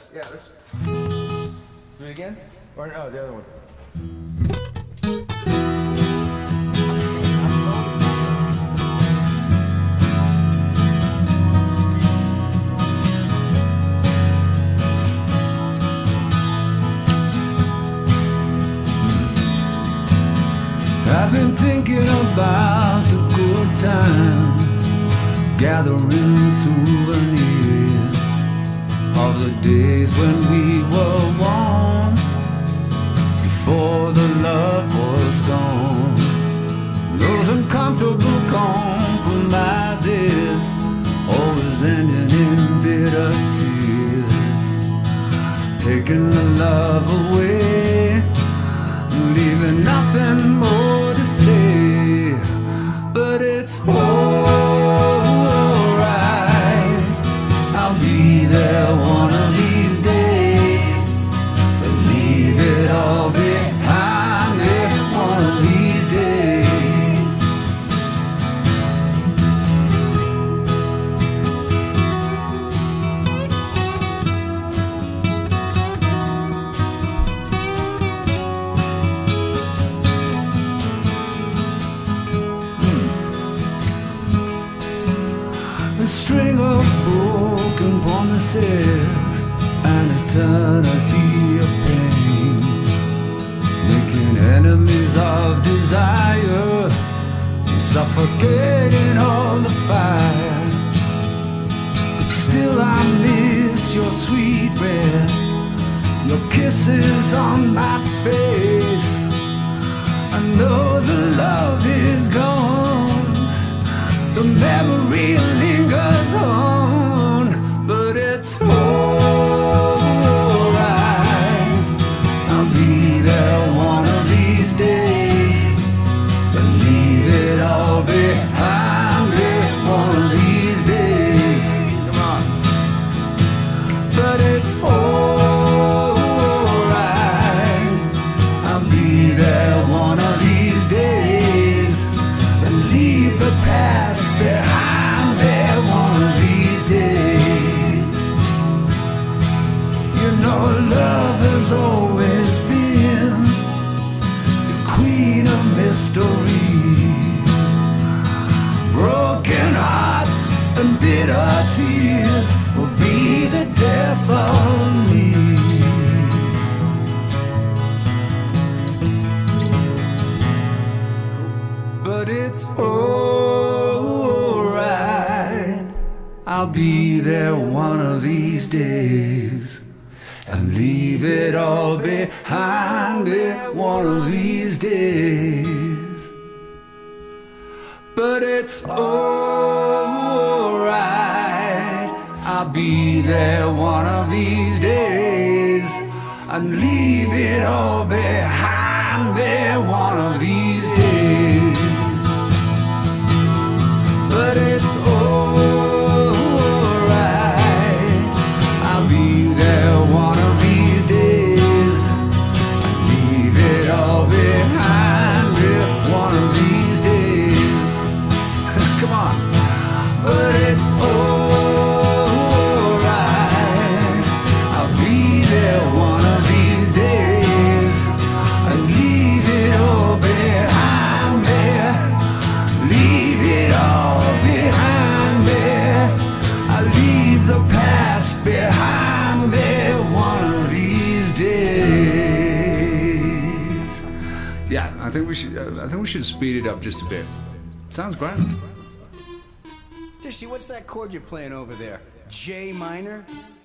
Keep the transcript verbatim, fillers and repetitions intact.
Yeah, let's do it again. Or oh, the other one. I've been thinking about the good times, gathering souvenirs of the days when we were one, before the love was gone. Those uncomfortable compromises, always ending in bitter tears, taking the love away, leaving nothing more to say. But it's alright, I'll be there one of these days, but leave it all behind me one of these days. A string of broken promises, an eternity of pain, making enemies of desire, suffocating all the fire. But still I miss your sweet breath, your kisses on my face. I know the love is gone, the memory lingers on, but it's alright, I'll be there one of these days, but leave it all behind me one of these days. Come on. But it's alright, I'll be there one of these days, and leave the past behind there one of these days. You know love has always been the queen of mystery. Broken hearts and bitter tears will be the death of me. But it's alright, I'll be there one of these days, and leave it all behind me one of these days. But it's alright, I'll be there one of these days, and leave it all behind me one of these days. But it's alright, I'll be there one of these days, and leave it all behind me one of these days. Come on. But it's alright, I'll be there one of these days, and leave it all behind me, leave it all behind me. I'll leave the past behind me one of these days. Yeah, I think we should. Uh, I think we should speed it up just a bit. Sounds great. Tishy, what's that chord you're playing over there? J minor?